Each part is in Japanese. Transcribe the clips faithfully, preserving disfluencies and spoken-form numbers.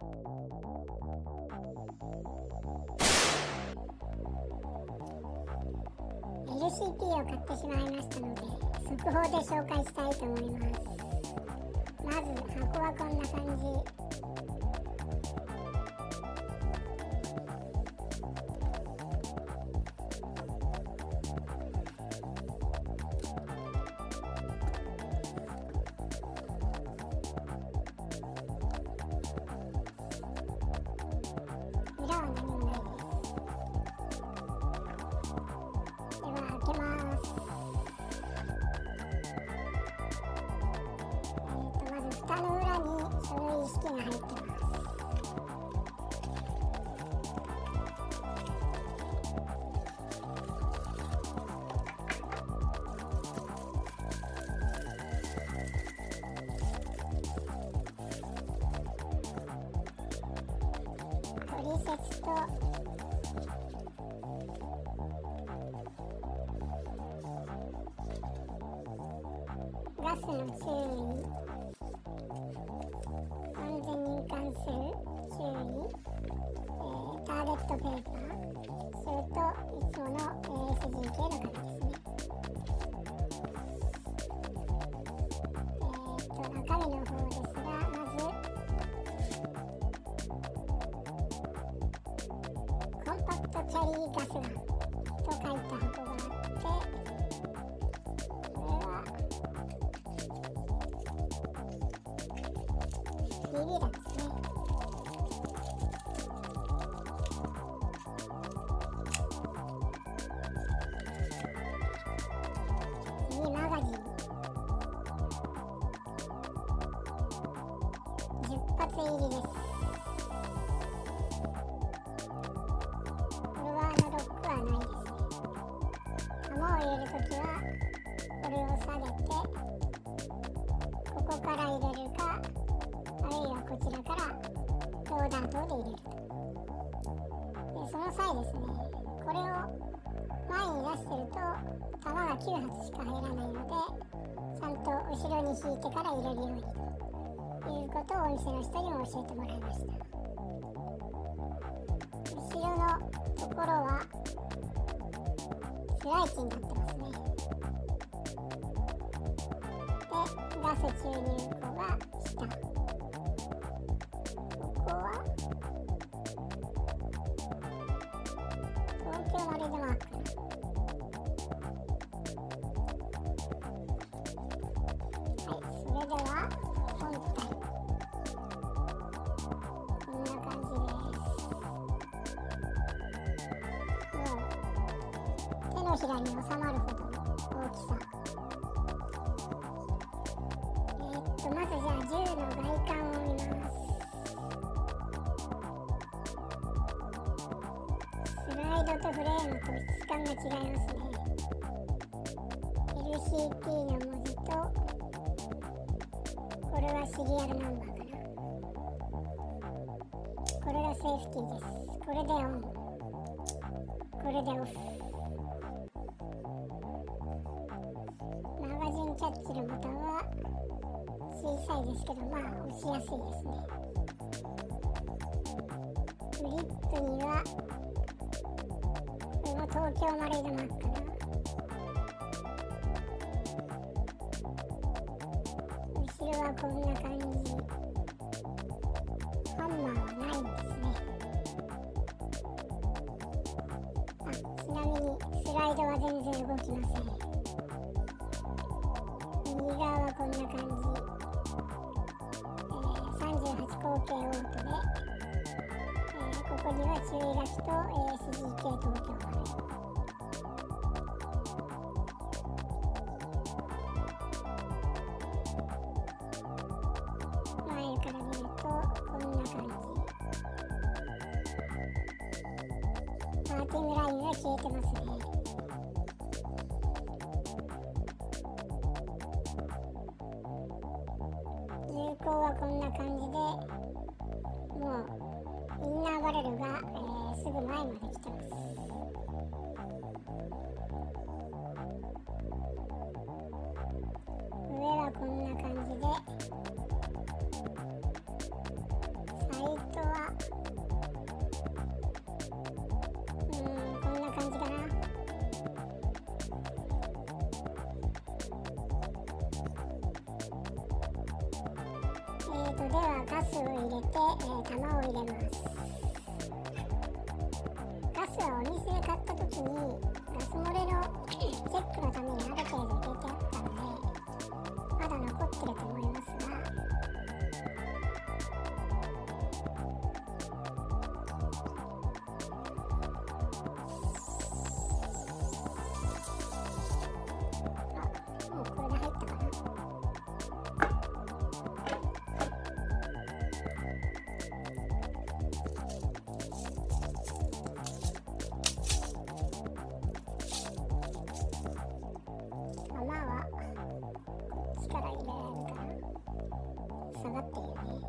エルシーピー を買ってしまいましたので、速報で紹介したいと思います。まず箱はこんな感じ。裏は何もないです。では開けます。えーとまず蓋の裏に書類式が入ってます。トリセツとガスの注意、安全に関する注意、えー、ターゲットペーパー、それといつもの エスジー 系の紙ですね。えーと中身の方ですが、まずコンパクトキャリーガスガンと書いた箱があって、これはビビラですね。次マガジンじゅっ発入りです。これはあのロックはないですね。弾を入れるときはこれを下げて、ここから入れるか、あるいはこちらからローダー等で入れると。でその際ですね、これを前に出してると弾がきゅう発しか入らないので、ちゃんと後ろに引いてから入れるようにということをお店の人にも教えてもらいました。後ろのところはスライチになってますね。でガス注入口が下、ここは東京マルイマークかな。はい、それでは本体こんな感じです。もう手のひらに収まるほどの大きさ。えー、っとまずじゃあ銃の外観を見ます。スライドとフレームと質感が違いますね。 エルシーピー の文字と、これはシリアルナンバーかな。これがセーフティーです。これでオン、これでオフ。マガジンキャッチのボタンは小さいですけど、まあ押しやすいですね。グリップにはこれも東京マルイのマークかな。後ろはこんな感じ。ハンマーはないんですね。あ、ちなみにスライドは全然動きません。右側はこんな感じ。えー、さんじゅうはち口径オートで、えー、ここには注意書きと エーエスジー 系東京マルイ。前から見るとこんな感じ。パーティングラインが消えてますね。銃口はこんな感じで、もうインナーバレルが、えー、すぐ前まで来てます。上はこんな感じで、サイトではガスを入れて、えー、玉を入れます。ガスはお店で買った時にガス漏れのチェックのためにある程度入れてあったのでまだ残ってると思いますが、あ、もうこれで入ったかな。玉は力入れられるから下がってるよね。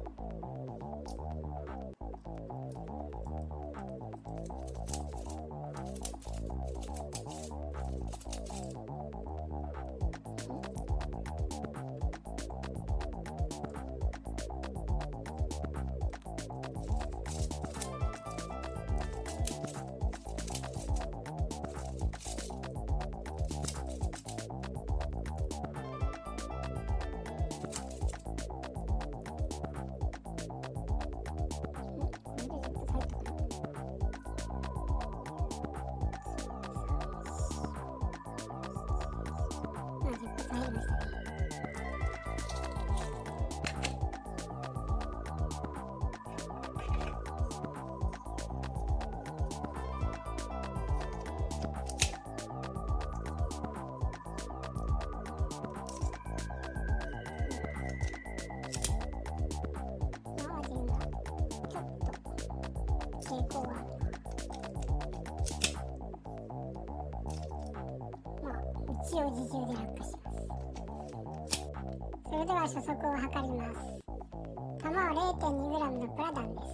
抵抗はある。まあ一応自重で落下します。それでは初速を測ります。弾は れいてんにグラム のプラダンです。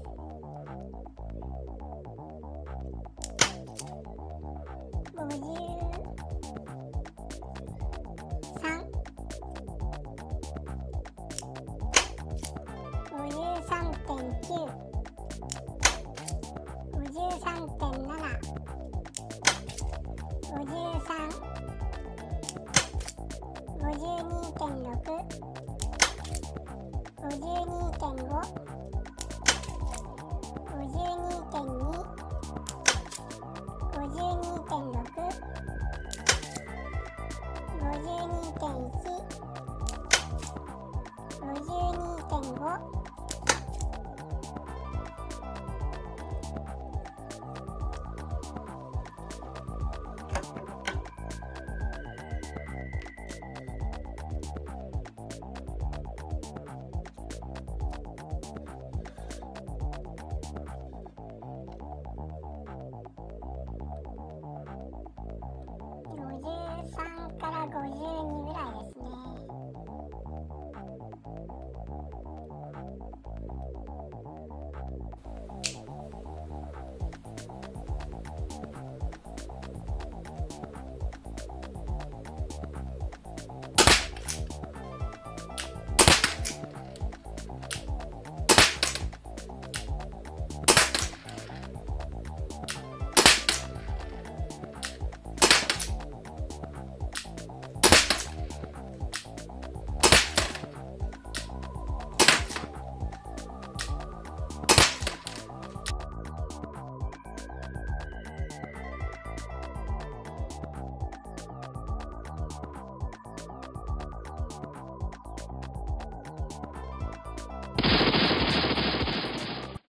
ごじゅうさん、ごじゅうさんてんきゅう、ごじゅうさんてんなな、ごじゅうさん、ごじゅうにてんろく、ごじゅうにてんご、ごじゅうにてんに、ごじゅうにてんろく、ごじゅうにてんいち、ごじゅうにてんご、